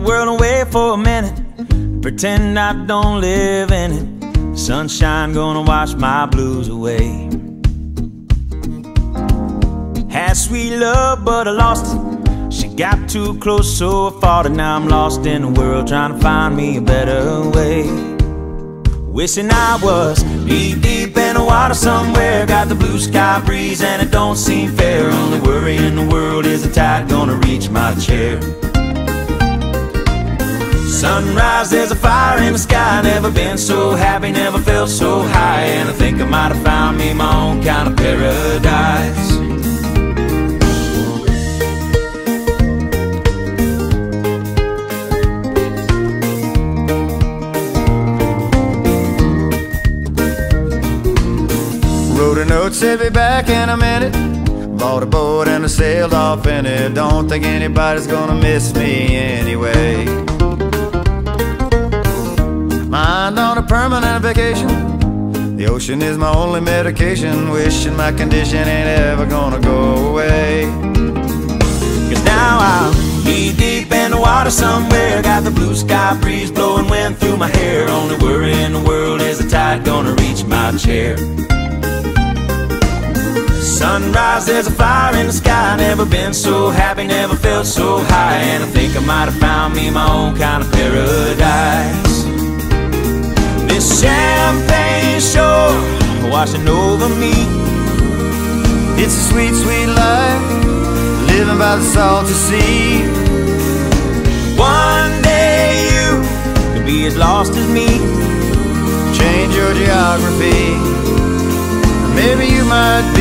world away for a minute, pretend I don't live in it. Sunshine gonna wash my blues away. Had sweet love, but I lost it. She got too close, so I fought it. Now I'm lost in the world, trying to find me a better way. Wishing I was deep in the water somewhere. Got the blue sky breeze and it don't seem fair. Only worry in the world is the tide gonna reach my chair. Sunrise, there's a fire in the sky. Never been so happy, never felt so high. And I think I might have found me my own kind of paradise. Wrote a note, said be back in a minute. Bought a boat and I sailed off in it. Don't think anybody's gonna miss me anyway. Mind on a permanent vacation. The ocean is my only medication. Wishing my condition ain't ever gonna go away. Cause now I'll be deep in the water somewhere. Got the blue sky breeze blowing wind through my hair. Only worry in the world is the tide gonna reach my chair. Sunrise, there's a fire in the sky. Never been so happy, never felt so high. And I think I might have found me my own kind of paradise. This champagne shore washing over me. It's a sweet, sweet life, living by the salty sea. One day you could be as lost as me. Change your geography, maybe you might be